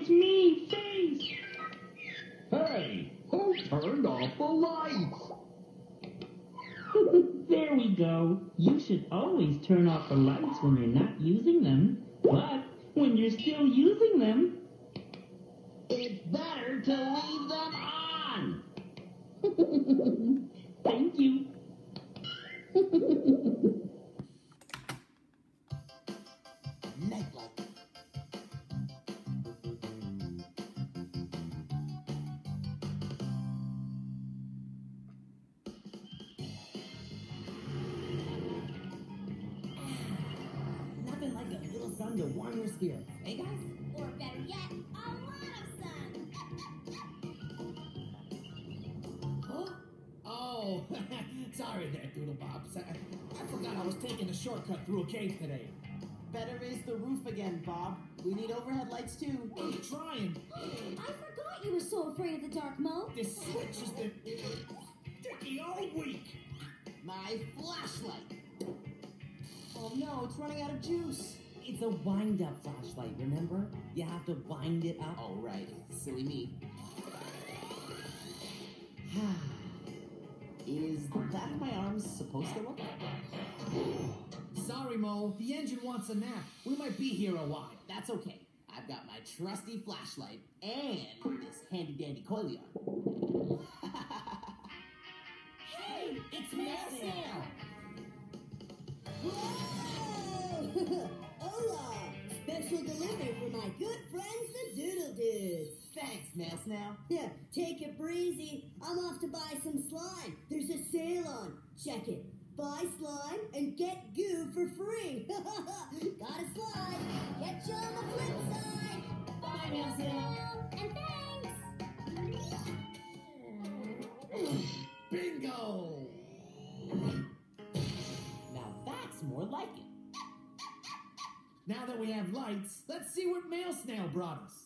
It's me, Face! Hey, who turned off the lights? There we go. You should always turn off the lights when you're not using them. But when you're still using them, It's better to leave them on. thank you. Nightlight. Nothing like a little sun to warm your spirits, eh, guys? Or better yet, a lot of sun. Oh, sorry there, Doodlebops. I forgot I was taking a shortcut through a cave today. Better raise the roof again, Bob. We need overhead lights too. I'm trying. I forgot you were so afraid of the dark, Mo. This switch has been sticky all week. My flashlight. Oh no, it's running out of juice. It's a wind-up flashlight, remember? You have to wind it up. Oh, right. Silly me. Is that how my arm's supposed to look? Sorry, Mo. The engine wants a nap. We might be here a while. That's okay. I've got my trusty flashlight and this handy-dandy coily arm. Hey, It's Snail! Whoa! Hola! Special delivery for my good friends, the Doodle Dudes. Thanks, Mail Snail. Yeah, take it breezy. I'm off to buy some slime. There's a sale on. Check it. Buy slime and get goo for free. Got a slide. Catch you on the flip side. bye, Mail Snail. And thanks. Bingo! Now that's more like it. Now that we have lights, let's see what Mail Snail brought us.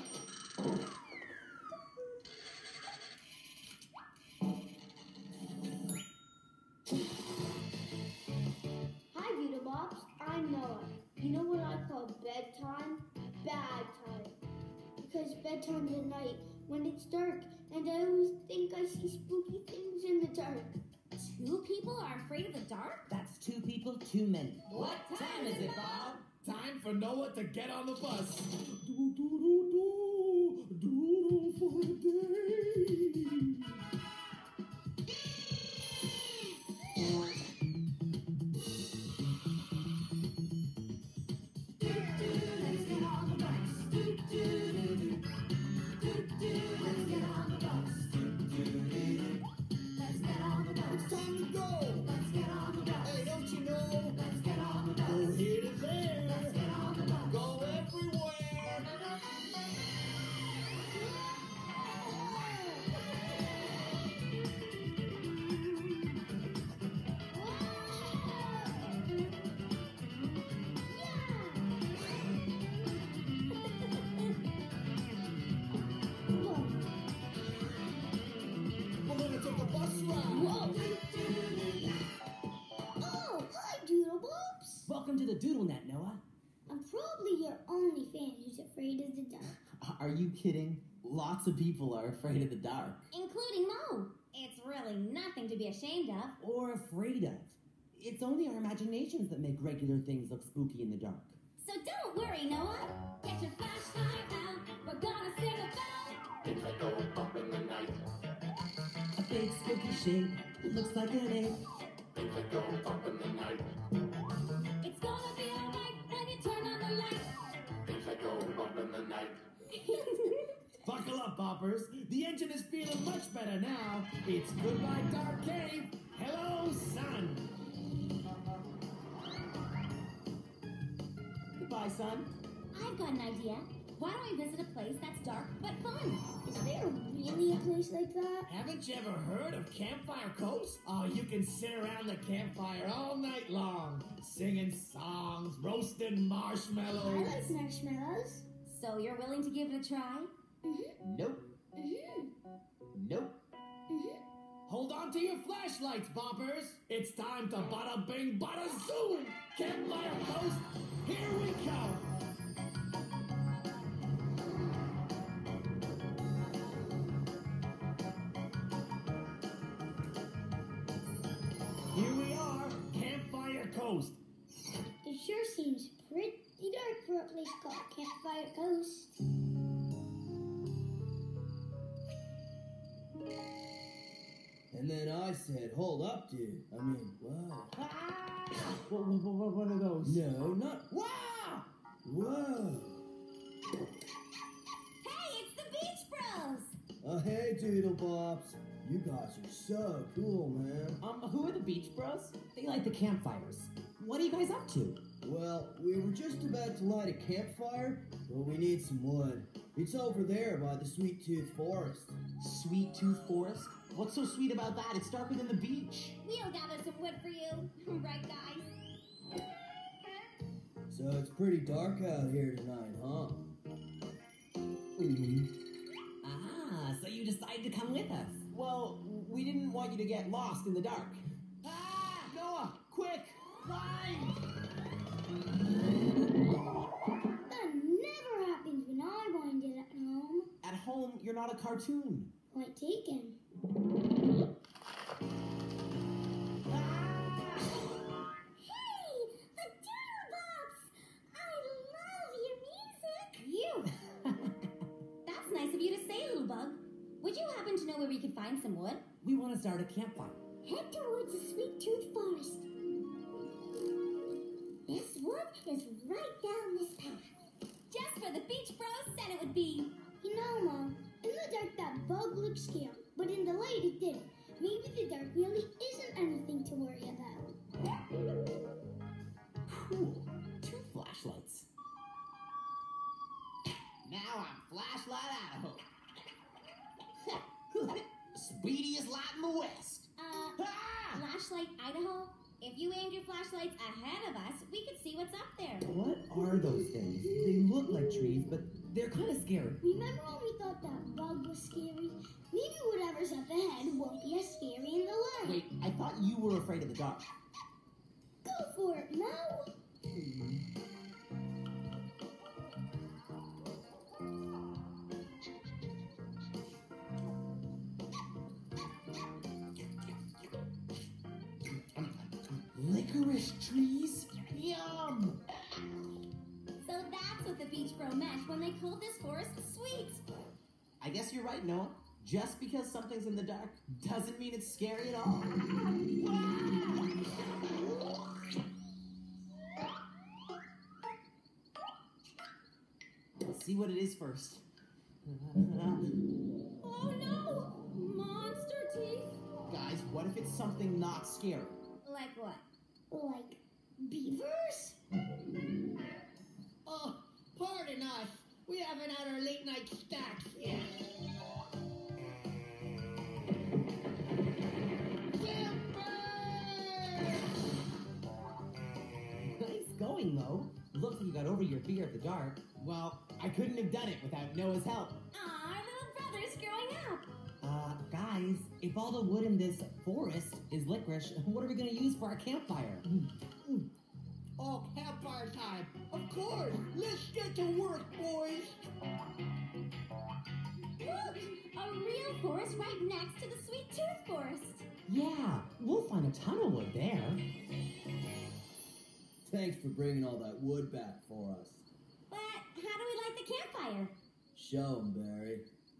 Hi, Doodlebops. I'm Noah. You know what I call bedtime? Bad time. Because bedtime's at night when it's dark, and I always think I see spooky things in the dark. 2 people are afraid of the dark? That's 2 people too many. What time is it, Bob? Time for Noah to get on the bus. Do-do-do-do, doodle for a day. It's time to go. Let's get on the bus. Hey, don't you know? Let's get on the bus. Go here to there. Let's get on the bus. Go everywhere. We're gonna take a bus ride. Whoa! Oh, hi, Doodlebops. Welcome to the Doodle Net, Noah. I'm probably your only fan who's afraid of the dark. Are you kidding? Lots of people are afraid of the dark. Including Mo. It's really nothing to be ashamed of. Or afraid of. It's only our imaginations that make regular things look spooky in the dark. So don't worry, Noah. Get your flashlight out. We're gonna sing about Things that go bump in the night. A big spooky shape. It looks like an egg. Things that go bump in the night. It's gonna be alright when you turn on the light. Things that go bump in the night. Buckle up, boppers. The engine is feeling much better now. It's goodbye, dark cave. Hello, sun. Goodbye, son. I've got an idea. Why don't we visit a place that's dark but fun? Is there really a place like that? Haven't you ever heard of Campfire Coast? Oh, you can sit around the campfire all night long, singing songs, roasting I marshmallows. like marshmallows. So you're willing to give it a try? Nope. Nope. Hold on to your flashlights, boppers. It's time to bada bing, bada zoom. Campfire Coast, here we go. seems pretty dark for a place called Campfire Coast. And then I said, hold up, dude. I mean, whoa. Ah! What are those? No, not... Wow! Whoa! Hey, it's the Beach Bros! Oh, hey, Doodlebops. You guys are so cool, man. Who are the Beach Bros? They light the campfires. What are you guys up to? Well, we were just about to light a campfire, but we need some wood. It's over there by the Sweet Tooth Forest. Sweet Tooth Forest? What's so sweet about that? It's darker than the beach. We'll gather some wood for you. Right, guys? So it's pretty dark out here tonight, huh? Ah, so you decided to come with us. Well, we didn't want you to get lost in the dark. Ah! Noah, quick! Find! That never happens when I wind it at home. At home, you're not a cartoon. Point taken. Hey, the Doodlebops! I love your music! You! That's nice of you to say, little bug. Would you happen to know where we could find some wood? We want to start a campfire. Head towards the Sweet Tooth Forest. This wood is right down this path. Just for the Beach Bros said it would be. You know, Mom, in the dark that bug looked scary, but in the light it didn't. Maybe the dark really isn't anything to worry about. Cool. 2 flashlights. Now I'm Flashlight Idaho. Speediest light in the West. Ah! Flashlight Idaho? If you aimed your flashlights ahead of us, we could see what's up there. What are those things? They look like trees, but they're kind of scary. Remember when we thought that bug was scary? Maybe whatever's up ahead won't be as scary in the light. Wait, I thought you were afraid of the dark. Go for it, Mo. Licorice trees? Yum! So that's what the Beach Bro meant when they called this forest sweet. I guess you're right, Noah. Just because something's in the dark doesn't mean it's scary at all. Let's see what it is first. Oh no! Monster teeth? Guys, what if it's something not scary? Like what? Like beavers? Oh, pardon us. We haven't had our late night snacks yet. Nice going, Mo. Looks like you got over your fear of the dark. Well, I couldn't have done it without Noah's help. Aw, our little brother's growing up. Guys, if all the wood in this forest is licorice, what are we going to use for our campfire? Oh, campfire time. Of course. Let's get to work, boys. Look! A real forest right next to the Sweet Tooth Forest. Yeah, we'll find a ton of wood there. Thanks for bringing all that wood back for us. But how do we light the campfire? Show 'em, Barry.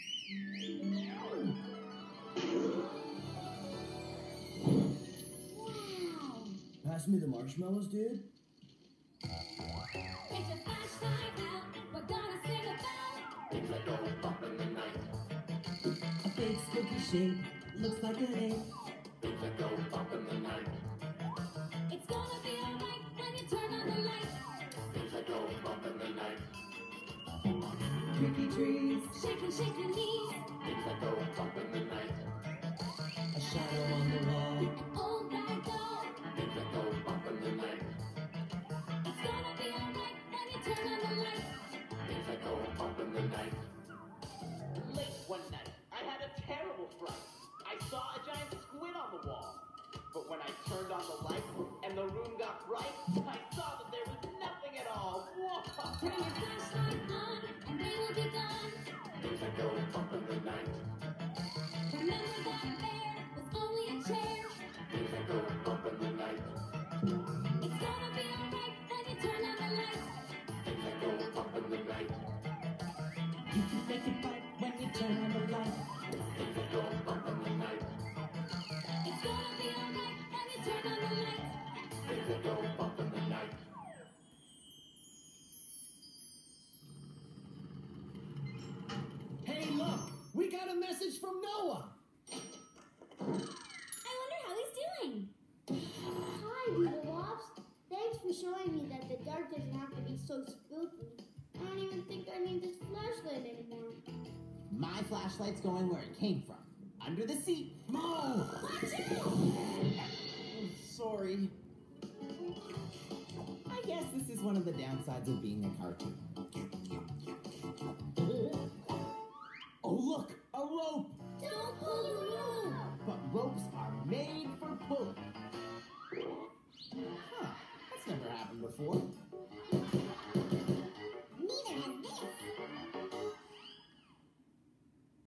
Wow! Pass me the marshmallows, dude. Get your flashlight out. We're gonna sing about Things that go bump in the night. A big spooky shape, looks like an egg. Things that go bump in the night. it's gonna be alright when you turn on the light. Things that go bump in the night. Tricky trees, Shake your knees. Things that go bump in the night. a shadow on the wall. An old rag doll. Things that go bump in the night. It's gonna be alright when you turn on the light. Things that go bump in the night. Late one night, I had a terrible fright. I saw a giant squid on the wall. But when I turned on the light and the room got bright, I saw that there was nothing at all. Whoa! Turn your flashlight on and they will be gone. Things that go bump in the night. Remember that there was only a chair. Things that go bump in the night. It's gonna be alright when you turn on We got a message from Noah. I wonder how he's doing. Hi, Doodlebops. Thanks for showing me that the dark doesn't have to be so spooky. I don't even think I need this flashlight anymore. My flashlight's going where it came from. Under the seat. Mo! Watch out! Sorry. I guess this is one of the downsides of being a cartoon. Oh, look! A rope! Don't pull the rope! But ropes are made for pulling. Huh, that's never happened before.